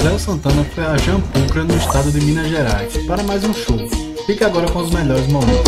Léo Santana foi a Jampucra, no estado de Minas Gerais, para mais um show. Fique agora com os melhores momentos.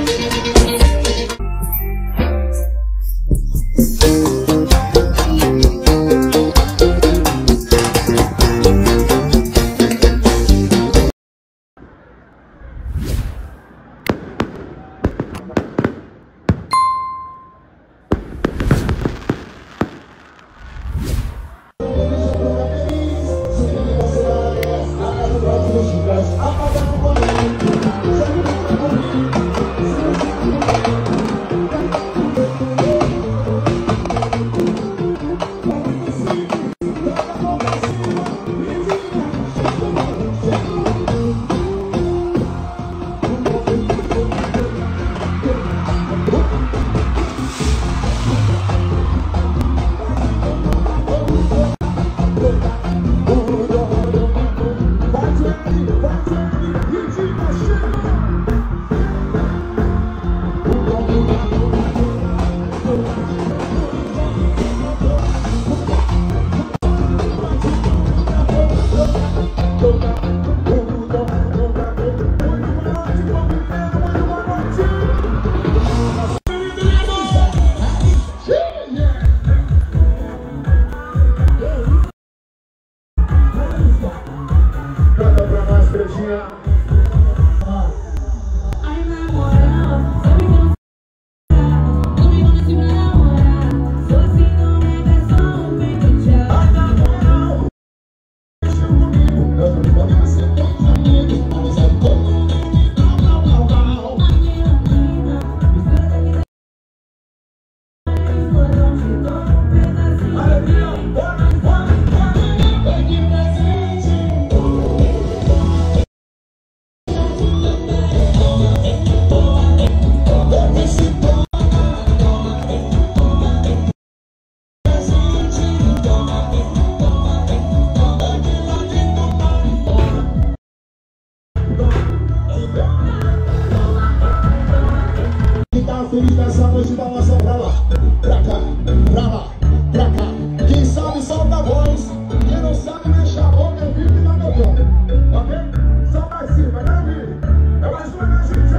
Feliz nessa noite, balança pra lá, pra cá, pra lá, pra cá. Quem sabe solta a voz, quem não sabe deixa a boca, vive e dá meu tom, ok? Só pra cima, né, filho? É mais uma da gente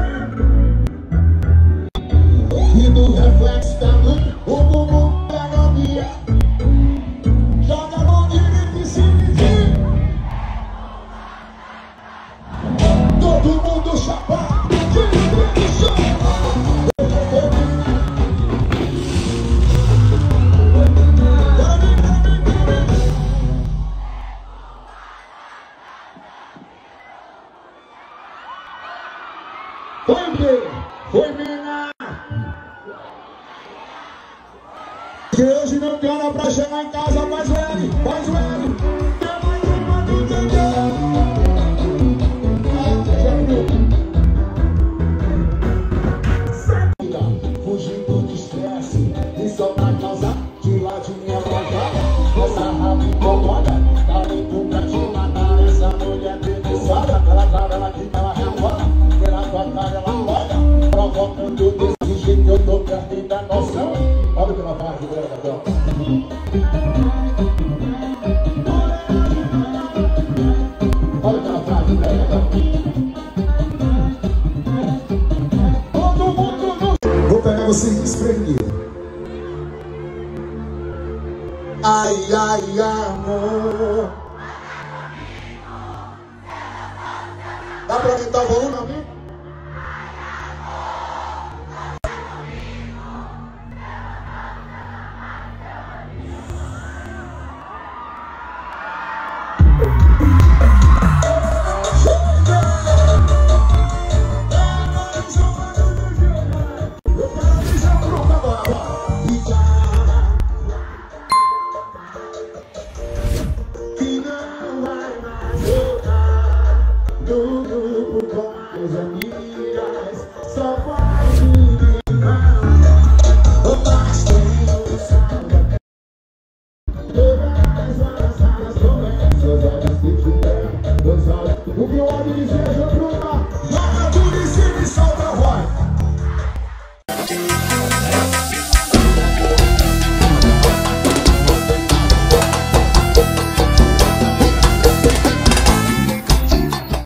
aí. E do reflexo da luz, o bumbum da novinha. Joga a mão direita e se medir. Todo mundo chapado. Foi mina que hoje não cana pra chegar em casa, faz o L, faz o L. Fugindo do estresse e só pra causar de ladinha lojada. Essa raba incomoda, tá limpo pra te matar. Essa mulher preguiçosa, ela trava, ela quita, ela rebola. Pela tua cara ela roda, provocando desse jeito eu tô perto da noção. Olha o que ela faz, galera, Gabriel. Olha o que ela faz, galera, Gabriel. Todo mundo no... Vou pegar você desprevenido. Ai, ai, amor. Dá pra aumentar o volume, amigo? O que eu ouvi dizer